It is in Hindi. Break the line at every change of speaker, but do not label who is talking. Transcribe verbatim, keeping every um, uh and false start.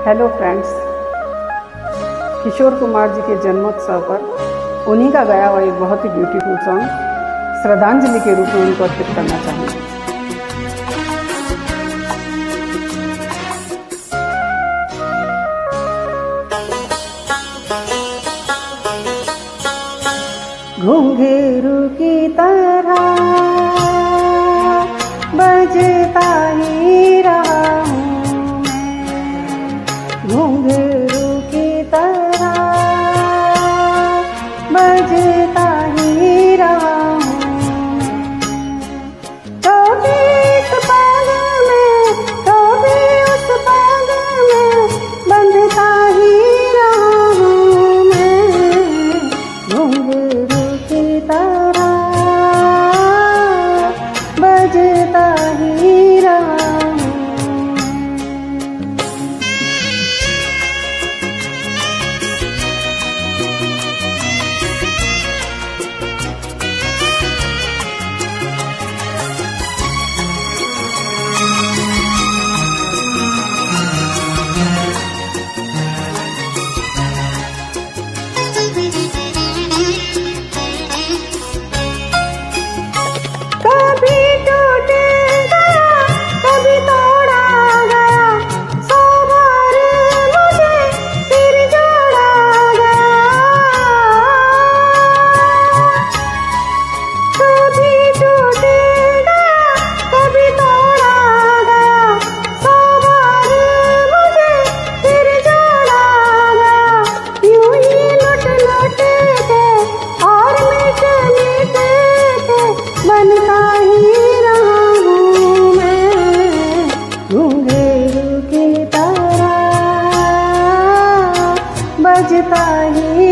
हेलो फ्रेंड्स, किशोर कुमार जी के जन्मोत्सव पर उन्हीं का गाया हुआ एक बहुत ही ब्यूटीफुल सॉन्ग श्रद्धांजलि के रूप में उनको अर्पित करना चाहूँगी। घुंघरू की तरह बजता ही रहा हूँ मैं, घुंघरू की तरह बजता ही रहा हूँ तो भी इस पागल में, तो भी उस पागल में बंधता ही रहा हूँ मैं, घुंघरू की तरह बजता ही रहा हूँ। कभी टूट गया, कभी तोड़ा गया, सौ बार मुझे फिर जोड़ा गया। कभी टूट गया, कभी तोड़ा गया, सौ बार मुझे फिर जोड़ा गया। यूं ही लुट लुट के और मिट मिट के बनता ही रहा हूँ मैं, घुंघरू की तरह बजता ही